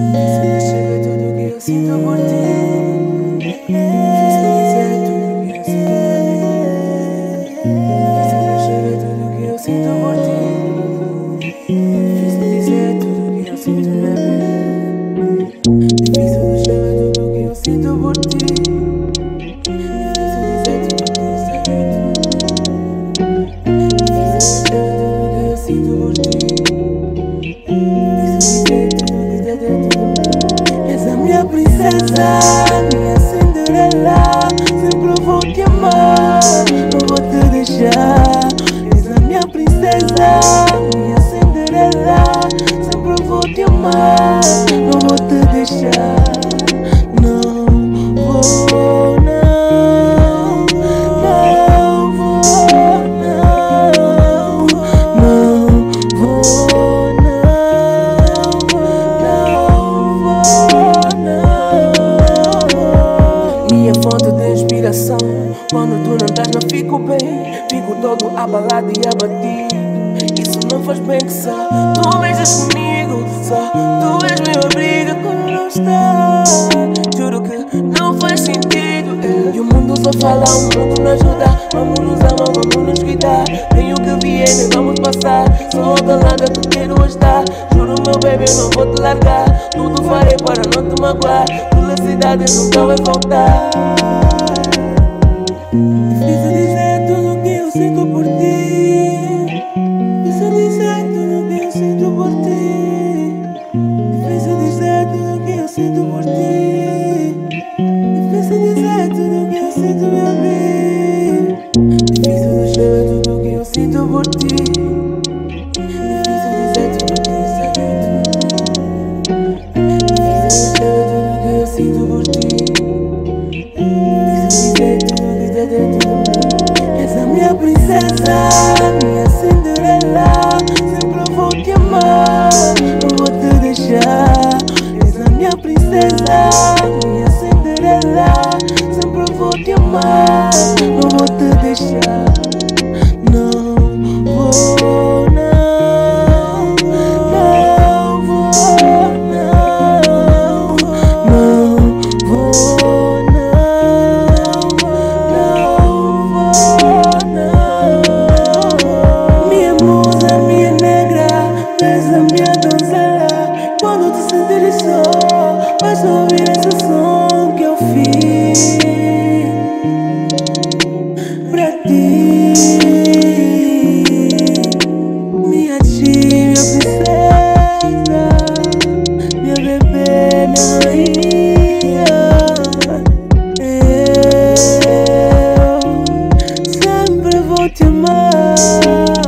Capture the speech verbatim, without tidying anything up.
Chega tudo que eu sinto por ti. Fiz-me dizer tudo que eu sinto por mim. Chega tudo que eu sinto por ti. Fiz-me dizer tudo que eu sinto na vida. Difícil chega tudo que eu sinto por ti. Fiz-me dizer tudo que eu sinto por ti. Minha princesa, minha Cinderela, sempre vou te amar, não vou te deixar. És a minha princesa, minha Cinderela, sempre vou te amar, não vou te deixar. Não vou, não, não vou, não, não vou, não, não. Minha fonte de inspiração, quando tu não estás não fico bem. Fico todo abalado e abatido. Isso não faz bem que só tu beijas comigo. Só tu és meu abrigo quando não estás. Juro que não faz sentido, é. E o mundo só fala, o mundo não ajuda. Vamos nos amar, vamos nos cuidar. Nem o que vier, nem vamos passar. Só da lado que quero estar. Juro meu baby, eu não vou te largar. Tudo farei para não te magoar. Felicidade nunca vai faltar. Difícil dizer tudo que eu sinto por ti. Difícil dizer tudo que eu sinto por ti. Difícil dizer tudo que eu sinto por ti. Difícil dizer tudo que eu sinto, meu bem. Difícil dizer tudo que eu sinto por ti. Difícil dizer tudo que eu sinto por ti. És a minha princesa, minha Cinderela, sempre vou te amar, não vou te deixar. És a minha princesa, minha Cinderela, sempre vou te amar, não vou te deixar. Não vou, não, não vou, não, não vou, não, não. Minha musa, minha negra, és a minha donzela. Quando te sentires só, vais ouvir esse som que eu fiz pra ti. Minha tia, minha princesa, minha bebê, minha rainha. Eu sempre vou te amar.